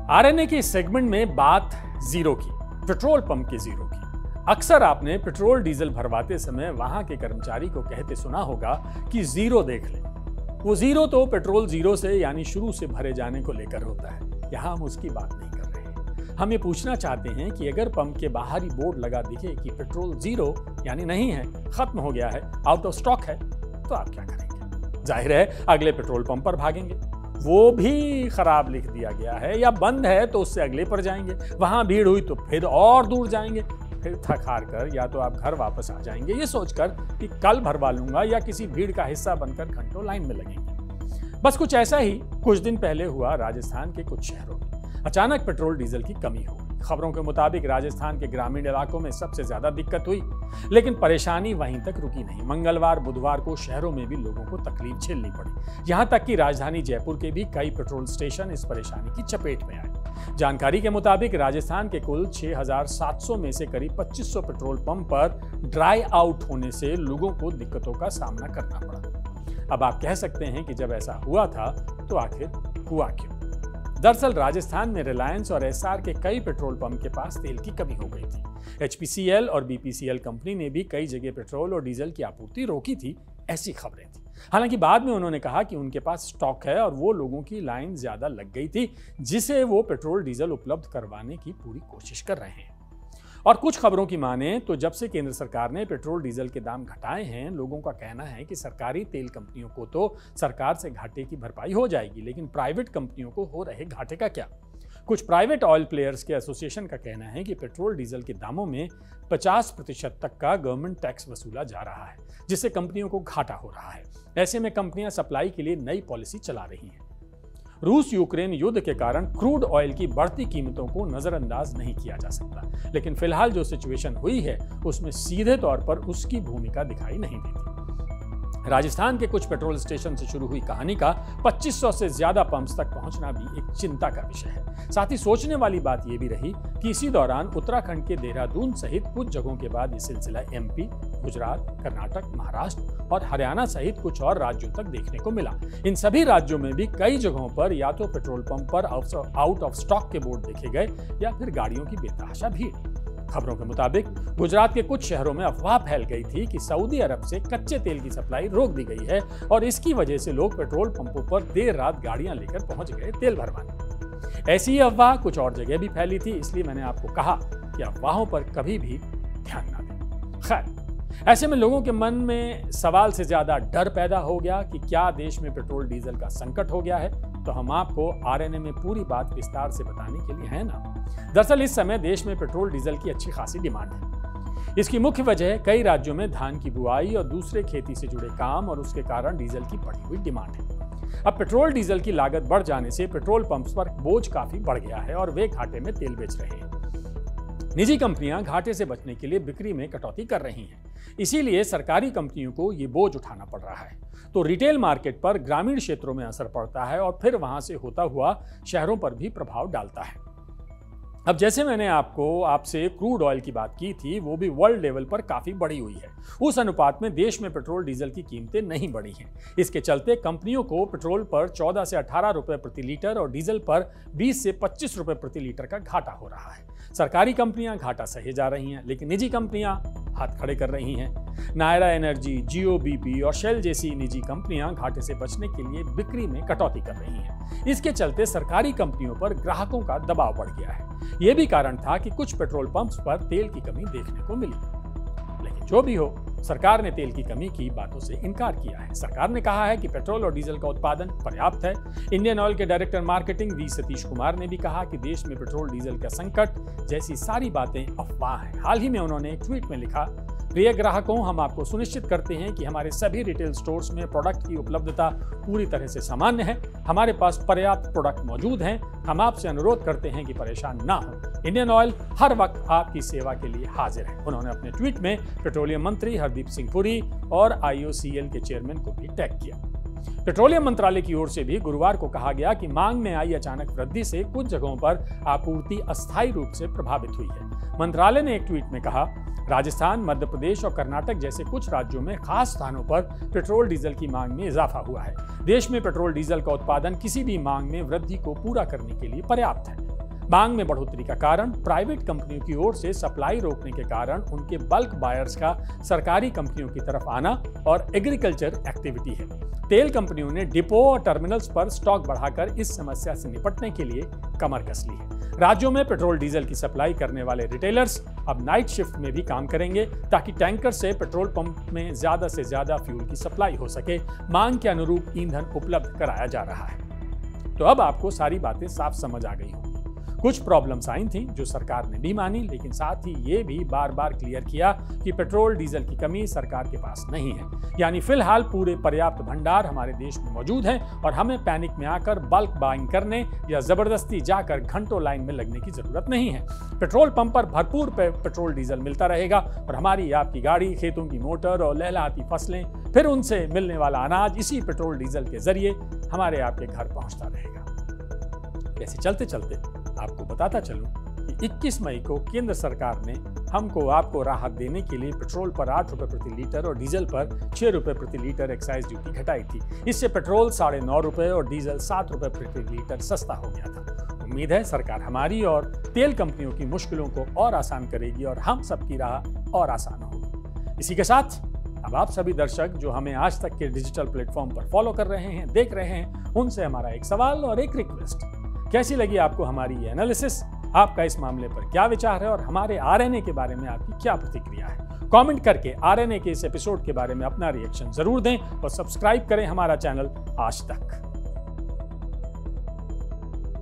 RNA के इस segment में बात जीरो की, पेट्रोल पंप के जीरो की। अक्सर आपने पेट्रोल डीजल भरवाते समय वहां के कर्मचारी को कहते सुना होगा कि जीरो देख ले। वो जीरो तो पेट्रोल जीरो से यानी शुरू से भरे जाने को लेकर होता है। यहां हम उसकी बात नहीं कर रहे हैं। हम ये पूछना चाहते हैं कि अगर पंप के बाहर ही बोर्ड लगा दिखे कि पेट्रोल जीरो यानी नहीं है, खत्म हो गया है, आउट ऑफ स्टॉक है, तो आप क्या करेंगे? जाहिर है अगले पेट्रोल पंप पर भागेंगे। वो भी खराब लिख दिया गया है या बंद है तो उससे अगले पर जाएंगे, वहां भीड़ हुई तो फिर और दूर जाएंगे, फिर थक हार कर या तो आप घर वापस आ जाएंगे ये सोचकर कि कल भरवा लूंगा, या किसी भीड़ का हिस्सा बनकर घंटों लाइन में लगेंगे। बस कुछ ऐसा ही कुछ दिन पहले हुआ राजस्थान के कुछ शहरों में। अचानक पेट्रोल डीजल की कमी हो गई। खबरों के मुताबिक राजस्थान के ग्रामीण इलाकों में सबसे ज्यादा दिक्कत हुई, लेकिन परेशानी वहीं तक रुकी नहीं। मंगलवार बुधवार को शहरों में भी लोगों को तकलीफ झेलनी पड़ी। यहां तक कि राजधानी जयपुर के भी कई पेट्रोल स्टेशन इस परेशानी की चपेट में आए। जानकारी के मुताबिक राजस्थान के कुल 6,700 में से करीब 2,500 पेट्रोल पंप पर ड्राई आउट होने से लोगों को दिक्कतों का सामना करना पड़ा। अब आप कह सकते हैं कि जब ऐसा हुआ था तो आखिर हुआ क्यों? दरअसल राजस्थान में रिलायंस और एसआर के कई पेट्रोल पंप के पास तेल की कमी हो गई थी। एचपीसीएल और बीपीसीएल कंपनी ने भी कई जगह पेट्रोल और डीजल की आपूर्ति रोकी थी, ऐसी खबरें थी। हालांकि बाद में उन्होंने कहा कि उनके पास स्टॉक है और वो लोगों की लाइन ज्यादा लग गई थी, जिसे वो पेट्रोल डीजल उपलब्ध करवाने की पूरी कोशिश कर रहे हैं। और कुछ खबरों की माने तो जब से केंद्र सरकार ने पेट्रोल डीजल के दाम घटाए हैं, लोगों का कहना है कि सरकारी तेल कंपनियों को तो सरकार से घाटे की भरपाई हो जाएगी, लेकिन प्राइवेट कंपनियों को हो रहे घाटे का क्या? कुछ प्राइवेट ऑयल प्लेयर्स के एसोसिएशन का कहना है कि पेट्रोल डीजल के दामों में 50% तक का गवर्नमेंट टैक्स वसूला जा रहा है, जिससे कंपनियों को घाटा हो रहा है। ऐसे में कंपनियां सप्लाई के लिए नई पॉलिसी चला रही हैं। रूस यूक्रेन युद्ध के कारण क्रूड ऑयल की बढ़ती कीमतों को नजरअंदाज नहीं किया जा सकता, लेकिन फिलहाल जो सिचुएशन हुई है उसमें सीधे तौर पर उसकी भूमिका दिखाई नहीं देती। राजस्थान के कुछ पेट्रोल स्टेशन से शुरू हुई कहानी का 2,500 से ज्यादा पंप्स तक पहुंचना भी एक चिंता का विषय है। साथ ही सोचने वाली बात यह भी रही कि इसी दौरान उत्तराखंड के देहरादून सहित कुछ जगहों के बाद ये सिलसिला एमपी, गुजरात, कर्नाटक, महाराष्ट्र और हरियाणा सहित कुछ और राज्यों तक देखने को मिला। इन सभी राज्यों में भी कई जगहों पर या तो पेट्रोल पंप पर आउट ऑफ स्टॉक के बोर्ड देखे गए या फिर गाड़ियों की बेतहाशा भीड़। खबरों के मुताबिक गुजरात के कुछ शहरों में अफवाह फैल गई थी कि सऊदी अरब से कच्चे तेल की सप्लाई रोक दी गई है और इसकी वजह से लोग पेट्रोल पंपों पर देर रात गाड़ियां लेकर पहुंच गए तेल भरवाने। ऐसी ही अफवाह कुछ और जगह भी फैली थी, इसलिए मैंने आपको कहा कि अफवाहों पर कभी भी ध्यान ना दें। खैर, ऐसे में लोगों के मन में सवाल से ज्यादा डर पैदा हो गया कि क्या देश में पेट्रोल डीजल का संकट हो गया है? तो हम आपको आरएनए में पूरी बात विस्तार से बताने के लिए है ना। दरअसल इस समय देश में पेट्रोल डीजल की अच्छी खासी डिमांड है। इसकी मुख्य वजह कई राज्यों में धान की बुआई और दूसरे खेती से जुड़े काम और उसके कारण डीजल की बढ़ी हुई डिमांड है। अब पेट्रोल डीजल की लागत बढ़ जाने से पेट्रोल पंप्स पर बोझ काफी बढ़ गया है और वे घाटे में तेल बेच रहे हैं। निजी कंपनियां घाटे से बचने के लिए बिक्री में कटौती कर रही हैं, इसीलिए सरकारी कंपनियों को ये बोझ उठाना पड़ रहा है। तो रिटेल मार्केट पर ग्रामीण क्षेत्रों में असर पड़ता है और फिर वहां से होता हुआ शहरों पर भी प्रभाव डालता है। अब जैसे मैंने आपसे क्रूड ऑयल की बात की थी, वो भी वर्ल्ड लेवल पर काफी बढ़ी हुई है। उस अनुपात में देश में पेट्रोल डीजल की कीमतें नहीं बढ़ी हैं। इसके चलते कंपनियों को पेट्रोल पर 14 से 18 रुपए प्रति लीटर और डीजल पर 20 से 25 रुपए प्रति लीटर का घाटा हो रहा है। सरकारी कंपनियां घाटा सहे जा रही हैं, लेकिन निजी कंपनियां हाथ खड़े कर रही हैं। नायरा एनर्जी, जियो बीपी और शेल जैसी निजी कंपनियां घाटे से बचने के लिए बिक्री में कटौती कर रही हैं। इसके चलते सरकारी कंपनियों पर ग्राहकों का दबाव बढ़ गया है। यह भी कारण था कि कुछ पेट्रोल पंप्स पर तेल की कमी देखने को मिली। लेकिन जो भी हो, सरकार ने तेल की कमी की बातों से इनकार किया है। सरकार ने कहा है कि पेट्रोल और डीजल का उत्पादन पर्याप्त है। इंडियन ऑयल के director marketing V Satish Kumar ने भी कहा कि देश में पेट्रोल डीजल का संकट जैसी सारी बातें अफवाह हैं। हाल ही में उन्होंने एक ट्वीट में लिखा, प्रिय ग्राहकों, हम आपको सुनिश्चित करते हैं कि हमारे सभी रिटेल स्टोर्स में प्रोडक्ट की उपलब्धता पूरी तरह से सामान्य है। हमारे पास पर्याप्त प्रोडक्ट मौजूद हैं। हम आपसे अनुरोध करते हैं कि परेशान ना हो। इंडियन ऑयल हर वक्त आपकी सेवा के लिए हाजिर है। उन्होंने अपने ट्वीट में पेट्रोलियम मंत्री हरदीप सिंह पुरी और IOCL के चेयरमैन को भी टैग किया। पेट्रोलियम मंत्रालय की ओर से भी गुरुवार को कहा गया कि मांग में आई अचानक वृद्धि से कुछ जगहों पर आपूर्ति अस्थायी रूप से प्रभावित हुई है। मंत्रालय ने एक ट्वीट में कहा, राजस्थान, मध्य प्रदेश और कर्नाटक जैसे कुछ राज्यों में खास स्थानों पर पेट्रोल डीजल की मांग में इजाफा हुआ है। देश में पेट्रोल डीजल का उत्पादन किसी भी मांग में वृद्धि को पूरा करने के लिए पर्याप्त है। मांग में बढ़ोतरी का कारण प्राइवेट कंपनियों की ओर से सप्लाई रोकने के कारण उनके बल्क बायर्स का सरकारी कंपनियों की तरफ आना और एग्रीकल्चर एक्टिविटी है। तेल कंपनियों ने डिपो और टर्मिनल्स पर स्टॉक बढ़ाकर इस समस्या से निपटने के लिए कमर कस ली है। राज्यों में पेट्रोल डीजल की सप्लाई करने वाले रिटेलर्स अब नाइट शिफ्ट में भी काम करेंगे ताकि टैंकर से पेट्रोल पंप में ज्यादा से ज्यादा फ्यूल की सप्लाई हो सके। मांग के अनुरूप ईंधन उपलब्ध कराया जा रहा है। तो अब आपको सारी बातें साफ समझ आ गई होंगी। कुछ प्रॉब्लम्स आई थी जो सरकार ने भी मानी, लेकिन साथ ही ये भी बार बार क्लियर किया कि पेट्रोल डीजल की कमी सरकार के पास नहीं है। यानी फिलहाल पूरे पर्याप्त भंडार हमारे देश में मौजूद है और हमें पैनिक में आकर बल्क बाइंग करने या जबरदस्ती जाकर घंटों लाइन में लगने की जरूरत नहीं है। पेट्रोल पंप पर भरपूर पेट्रोल डीजल मिलता रहेगा और हमारी आपकी गाड़ी, खेतों की मोटर और लहलहाती फसलें, फिर उनसे मिलने वाला अनाज इसी पेट्रोल डीजल के जरिए हमारे आपके घर पहुंचता रहेगा। ऐसे चलते चलते आपको बताता चलूं कि 21 मई को केंद्र सरकार ने आपको राहत देने के लिए पेट्रोल पर 8 रुपए प्रति लीटर और डीजल पर 6 रुपए प्रति लीटर एक्साइज ड्यूटी घटाई थी। इससे पेट्रोल 9.5 रुपए और डीजल 7 रुपए प्रति लीटर सस्ता हो गया था। उम्मीद है सरकार हमारी और तेल कंपनियों की मुश्किलों को और आसान करेगी और हम सबकी राह और आसान होगी। इसी के साथ अब आप सभी दर्शक जो हमें आज तक के डिजिटल प्लेटफॉर्म पर फॉलो कर रहे हैं, देख रहे हैं, उनसे हमारा एक सवाल और एक रिक्वेस्ट। कैसी लगी आपको हमारी ये एनालिसिस? आपका इस मामले पर क्या विचार है और हमारे आरएनए के बारे में आपकी क्या प्रतिक्रिया है? कमेंट करके आरएनए के इस एपिसोड के बारे में अपना रिएक्शन जरूर दें और सब्सक्राइब करें हमारा चैनल आज तक।